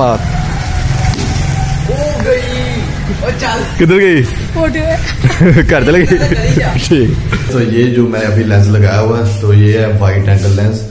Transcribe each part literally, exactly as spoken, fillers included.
मार। किधर गई? घर चले गई। ठीक। तो ये जो मैं अभी लेंस लगाया हुआ है, तो ये है वाइड एंगल लेंस।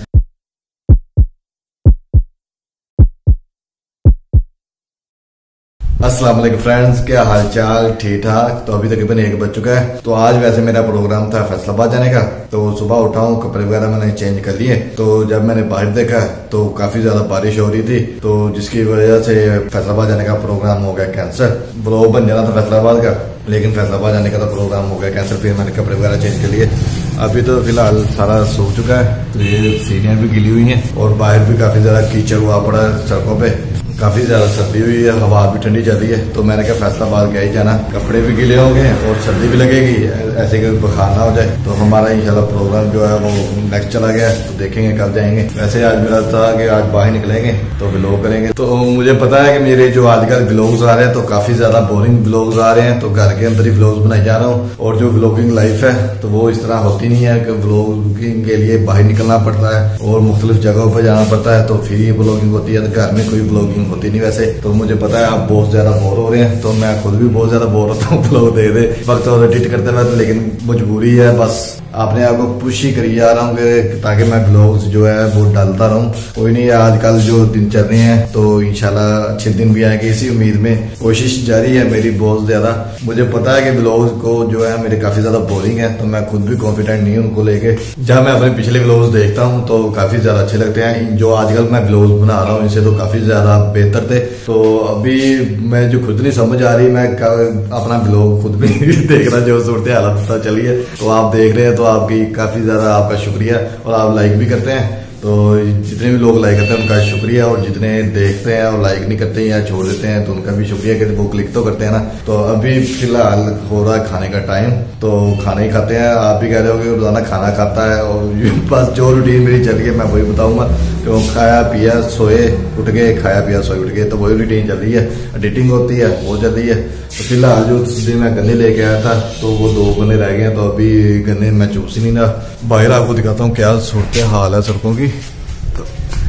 अस्सलाम वालेकुम फ्रेंड्स, क्या हाल चाल? ठीक ठाक। तो अभी तकरीबन एक बज चुका है। तो आज वैसे मेरा प्रोग्राम था फैसलाबाद जाने का। तो सुबह उठा हूँ, कपड़े वगैरह मैंने चेंज कर लिए। तो जब मैंने बाहर देखा तो काफी ज्यादा बारिश हो रही थी, तो जिसकी वजह से फैसलाबाद जाने का प्रोग्राम हो गया कैंसिल। ब्लॉग बन जाना था फैसलाबाद का, लेकिन फैसलाबाद जाने का तो प्रोग्राम हो गया कैंसिल। फिर मैंने कपड़े वगैरह चेंज कर लिए। अभी तो फिलहाल सारा सूख चुका है। तो ये सीढ़ियां भी गिली हुई हैं और बाहर भी काफी ज्यादा कीचड़ हुआ पड़ा है सड़कों पे। काफी ज्यादा सर्दी हुई है, हवा भी ठंडी चल रही है। तो मैंने कहा फैसलाबाद क्या ही जाना, कपड़े भी गीले होंगे और सर्दी भी लगेगी, ऐसे कोई बुखार ना हो जाए। तो हमारा इंशाल्लाह प्रोग्राम जो है वो नेक्स्ट चला गया है, तो देखेंगे कब जाएंगे। वैसे आज मेरा था कि आज बाहर निकलेंगे तो व्लॉग करेंगे। तो मुझे पता है कि मेरे जो आजकल व्लॉग्स आ रहे हैं तो काफी ज्यादा बोरिंग व्लॉग्स आ रहे हैं, तो घर के अंदर ही व्लॉग्स बनाए जा रहा हूँ। और जो व्लॉगिंग लाइफ है तो वो इस तरह होती नहीं है कि व्लॉगिंग के लिए बाहर निकलना पड़ता है और मुख्तलिफ जगहों पर जाना पड़ता है, तो फिर ये व्लॉगिंग होती है। घर में कोई व्लॉगिंग होती नहीं वैसे। तो मुझे पता है आप बहुत ज्यादा बोर हो रहे हैं, तो मैं खुद भी बहुत ज्यादा बोर होता हूँ व्लॉग दे दे वक्त और एडिट करते वक्त, लेकिन मजबूरी है। बस आपने आपको पुश ही करी जा रहा हूँ ताकि मैं ब्लॉग्स जो है वो डालता रहूं। कोई नहीं, आजकल जो दिन चल रहे हैं तो इंशाल्लाह अच्छे दिन भी आएंगे, इसी उम्मीद में कोशिश जारी है मेरी बहुत ज्यादा। मुझे पता है कि ब्लॉग्स को जो है मेरे काफी ज्यादा बोरिंग है, तो मैं खुद भी कॉन्फिडेंट नहीं हूँ उनको लेके। जहाँ मैं अपने पिछले ब्लॉग्स देखता हूँ तो काफी ज्यादा अच्छे लगते हैं। जो आजकल मैं ब्लॉग्स बना रहा हूँ इनसे तो काफी ज्यादा बेहतर थे। तो अभी मैं जो खुद नहीं समझ आ रही, मैं अपना ब्लॉग खुद भी देख रहा, जो सूरत हालत पता चली है। तो आप देख रहे हैं तो आपकी काफी ज्यादा आपका शुक्रिया, और आप लाइक भी करते हैं। तो जितने भी लोग लाइक करते हैं उनका शुक्रिया, और जितने देखते हैं और लाइक नहीं करते या छोड़ देते हैं तो उनका भी शुक्रिया कि वो क्लिक तो करते हैं ना। तो अभी फिलहाल हो रहा है खाने का टाइम, तो खाना ही खाते हैं। आप भी कह रहे हो कि रोजाना खाना खाता है, और बस जो रूटीन मेरी चल रही है मैं वही बताऊंगा। तो खाया पिया सोए उठ गए, खाया पिया सोए उठ गए, तो वही रूटीन चल रही है। एडिटिंग होती है वो चल रही है। तो फिलहाल जो दिन मैं गन्ने लेके आया था तो वो दो गन्ने रह गए, तो अभी गन्ने मैं चूस ही नहीं रहा। बाहर आपको दिखाता हूँ क्या सूरत हाल है सड़कों की। तो,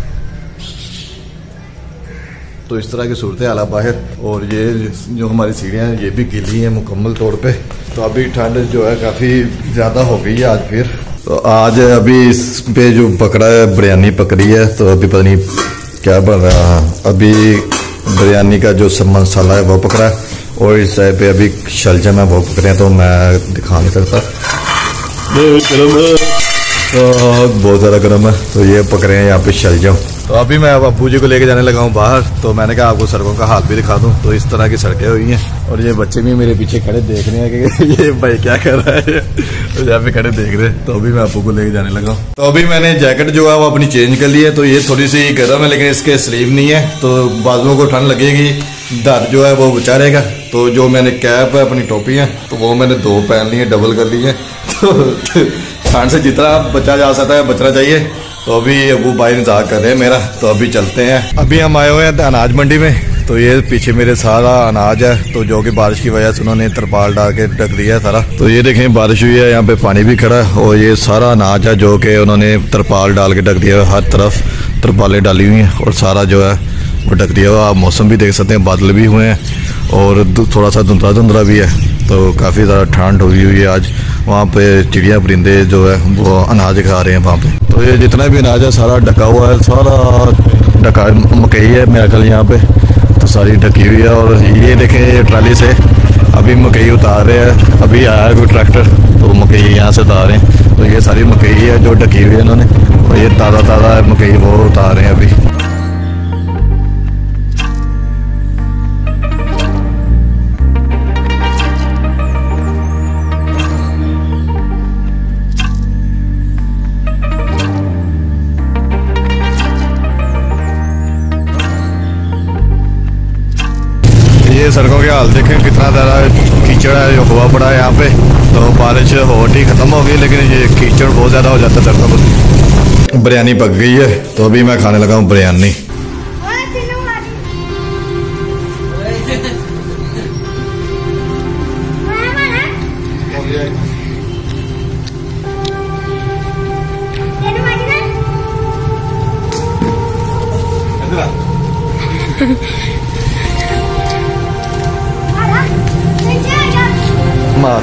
तो इस तरह की सूरत हाल है बाहर, और ये जो हमारी सीढ़ियाँ हैं ये भी गिली हैं मुकम्मल तौर पे। तो अभी ठंड जो है काफी ज्यादा हो गई है आज फिर। तो आज अभी इस पे जो पकड़ा है बिरयानी पकड़ी है, तो अभी पता नहीं क्या बन रहा है। अभी बिरयानी का जो सब मसाला है वो पकड़ा है, और इस साइड पे अभी शलजम है वो पकड़े हैं, तो मैं दिखा नहीं सकता। गर्म है तो बहुत ज्यादा गर्म है। तो ये पकड़े हैं यहाँ पे शलजम। तो अभी मैं अब अब्बू जी को लेके जाने लगा हूँ बाहर। तो मैंने कहा आपको सड़कों का हाल भी दिखा दूं। तो इस तरह की सड़कें हुई हैं, और ये बच्चे भी मेरे पीछे खड़े देख रहे हैं कि ये भाई क्या कर रहा है। तो यहाँ पे खड़े देख रहे हैं। तो अभी मैं अब्बू को लेके जाने लगा हूँ। तो अभी मैंने जैकेट जो है वो अपनी चेंज कर ली है। तो ये थोड़ी सी गर्म है, लेकिन इसके स्लीव नहीं है, तो बाजुओं को ठंड लगेगी, दर्द जो है वो बचा रहेगा। तो जो मैंने कैप है अपनी टोपी है तो वो मैंने दो पहन ली है, डबल कर ली है। तो ठंड से जितना बचा जा सकता है बचना चाहिए। तो अभी अबू भाई इंतजार कर रहे हैं मेरा, तो अभी चलते हैं। अभी हम आए हुए हैं अनाज मंडी में। तो ये पीछे मेरे सारा अनाज है, तो जो कि बारिश की वजह से उन्होंने तरपाल डाल के ढक दिया है सारा। तो ये देखें बारिश हुई है, यहाँ पे पानी भी खड़ा है, और ये सारा अनाज है जो कि उन्होंने तरपाल डाल के ढक दिया है। हर तरफ तरपालें डाली हुई हैं और सारा जो है वो ढक दिया हुआ। आप मौसम भी देख सकते हैं, बादल भी हुए हैं और थोड़ा सा धुंधला धुंधला भी है। तो काफ़ी ज़्यादा ठंड हुई हुई है आज। वहाँ पे चिड़िया परिंदे जो है वो अनाज खा रहे हैं वहाँ पे। तो ये जितना भी अनाज है सारा ढका हुआ है, सारा ढका मकई है मेरा ख्याल यहाँ पे, तो सारी ढकी हुई है। और ये देखें ये ट्राली से अभी मकई उतार रहे हैं। अभी आया है कोई ट्रैक्टर, तो मकई यहाँ से उतार रहे हैं। तो ये सारी मकई है जो ढकी हुई है इन्होंने, और ये ताज़ा ताज़ा मकई वो उतार रहे हैं अभी। ये सड़कों के हाल देखें कितना ज़्यादा कीचड़ है, जो हुआ पड़ा है यहाँ पे। तो बारिश होती ही खत्म हो गई, लेकिन ये कीचड़ बहुत ज़्यादा हो जाता है सड़कों पर। बिरयानी पक गई है, तो अभी मैं खाने लगा हूँ बिरयानी। मार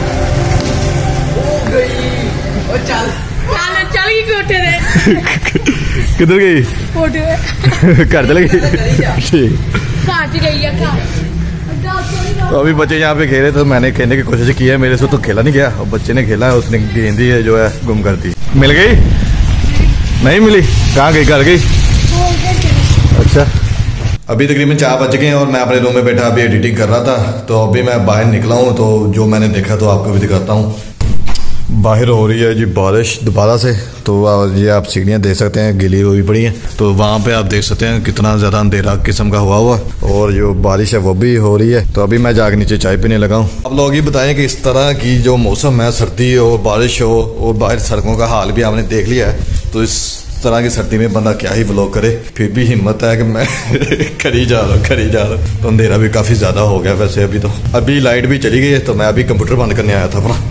चल चल गई कोठे रे। किधर गई? कोठे घर चले गई। ठीक कहाँ गई है? तो अभी बच्चे यहाँ पे खेले तो मैंने खेलने की कोशिश की है, मेरे से तो खेला नहीं गया। और बच्चे ने खेला है, उसने गेंद ही है जो है गुम कर दी। मिल गई? नहीं मिली? कहाँ गई? घर गई? अच्छा, अभी तकरीबन चार बज गए और मैं अपने रूम में बैठा अभी एडिटिंग कर रहा था। तो अभी मैं बाहर निकला हूँ, तो जो मैंने देखा तो आपको भी दिखाता हूँ। बाहर हो रही है जी बारिश दोबारा से। तो ये आप सीढ़ियाँ देख सकते हैं, गिली हुई पड़ी हैं। तो वहाँ पे आप देख सकते हैं कितना ज़्यादा अंधेरा किस्म का हुआ हुआ, और जो बारिश है वो भी हो रही है। तो अभी मैं जाकर नीचे चाय पीने लगा हूँ। आप लोग ये बताएं कि इस तरह की जो मौसम है, सर्दी हो, बारिश हो, और बाहर सड़कों का हाल भी आपने देख लिया है, तो इस तरह की सर्दी में बंदा क्या ही व्लॉग करे। फिर भी हिम्मत है कि मैं करी जा रहा हूँ करी जा रहा हूँ। तो अंधेरा भी काफ़ी ज़्यादा हो गया वैसे अभी तो। अभी लाइट भी चली गई है, तो मैं अभी कंप्यूटर बंद करने आया था अपना।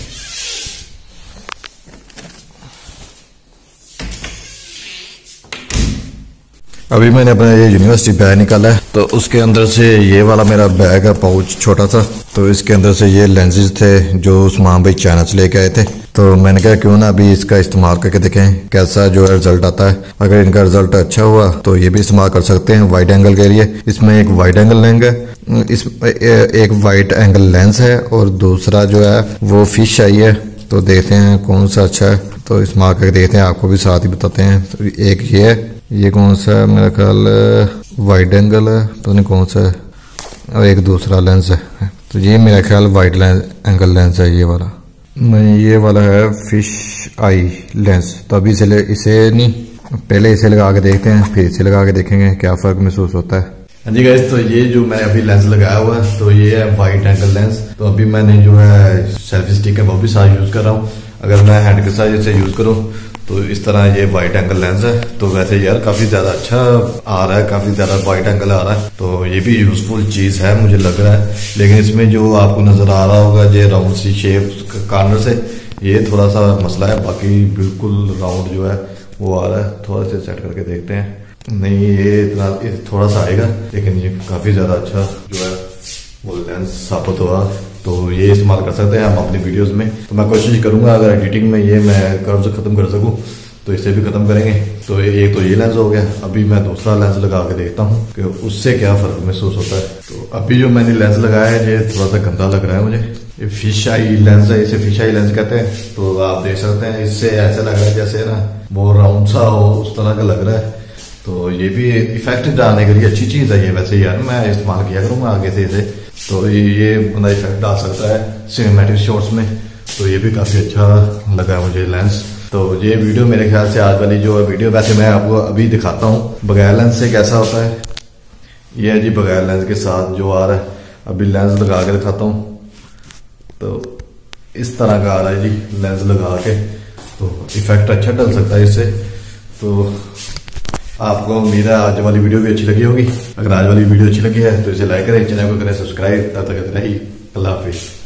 अभी मैंने अपना ये यूनिवर्सिटी बैग निकाला है, तो उसके अंदर से ये वाला मेरा बैग है, पाउच छोटा सा। तो इसके अंदर से ये लेंसेज थे जो उस्मान भाई चाइना से लेके आए थे। तो मैंने कहा क्यों ना अभी इसका इस्तेमाल करके देखें कैसा जो है रिजल्ट आता है। अगर इनका रिजल्ट अच्छा हुआ तो ये भी इस्तेमाल कर सकते हैं वाइड एंगल के लिए। इसमें एक वाइड एंगल लेंस है, इस एक वाइड एंगल लेंस है, और दूसरा जो है वो फिश आई है। तो देखते हैं कौन सा अच्छा है, तो इस्तेमाल करके देखते हैं, आपको भी साथ ही बताते हैं। तो एक ये है, ये कौन सा है, मेरा ख्याल वाइड एंगल है, तो नहीं कौन सा है, और एक दूसरा लेंस है। तो ये मेरा ख्याल वाइड एंगल लेंस है, ये वाला नहीं, ये वाला है फिश आई लेंस। तो अभी इसे इसे नहीं, पहले इसे लगा के देखते हैं, फिर इसे लगा के देखेंगे क्या फ़र्क महसूस होता है। हाँ जी गाइस, तो ये जो मैंने अभी लेंस लगाया हुआ है, तो ये है वाइड एंगल लेंस। तो अभी मैंने जो है सेल्फी स्टिक है वो भी साथ यूज़ कर रहा हूँ। अगर मैं हैंड के साथ इसे यूज़ करूँ तो इस तरह ये वाइड एंगल लेंस है। तो वैसे यार काफ़ी ज़्यादा अच्छा आ रहा है, काफ़ी ज़्यादा वाइड एंगल आ रहा है। तो ये भी यूज़फुल चीज़ है मुझे लग रहा है। लेकिन इसमें जो आपको नज़र आ रहा होगा ये राउंड सी शेप कॉर्नर से, ये थोड़ा सा मसला है। बाकी बिल्कुल राउंड जो है वो आ रहा है। थोड़ा सा सेट करके देखते हैं। नहीं, ये इतना थोड़ा सा आएगा, लेकिन ये काफ़ी ज़्यादा अच्छा जो है वो लेंस साबित हुआ। तो ये इस्तेमाल कर सकते हैं हम अपनी वीडियोस में। तो मैं कोशिश करूंगा अगर एडिटिंग में ये मैं कर्व से ख़त्म कर सकूं तो इसे भी ख़त्म करेंगे। तो एक तो ये लेंस हो गया। अभी मैं दूसरा लेंस लगा के देखता हूँ कि उससे क्या फ़र्क महसूस होता है। तो अभी जो मैंने लेंस लगाया है ये थोड़ा सा गंदा लग रहा है मुझे। ये फिश आई लेंस है, इसे फिश आई लेंस कहते हैं। तो आप देख सकते हैं, इससे ऐसा लग रहा है जैसे ना वो राउंड सा हो, उस तरह का लग रहा है। तो ये भी इफेक्ट डालने के लिए अच्छी चीज़ है ये। वैसे यार मैं इस्तेमाल किया करूँगा आगे से इसे। तो ये ये बंदा इफेक्ट डाल सकता है सिनेमैटिक शॉट्स में। तो ये भी काफ़ी अच्छा लगा मुझे लेंस। तो ये वीडियो मेरे ख्याल से आज वाली जो है वीडियो, वैसे मैं आपको अभी दिखाता हूँ बगैर लेंस से कैसा होता है। ये है जी बगैर लेंस के साथ जो आ रहा है। अभी लेंस लगा के दिखाता हूँ। तो इस तरह का आ रहा है जी लेंस लगा के। तो इफेक्ट अच्छा डल सकता है इससे। तो आपको उम्मीद है आज वाली वीडियो भी अच्छी लगी होगी। अगर आज वाली वीडियो अच्छी लगी है तो इसे लाइक करें, चैनल को करें सब्सक्राइब। तब तक इतना ही, अल्लाह हाफिज़।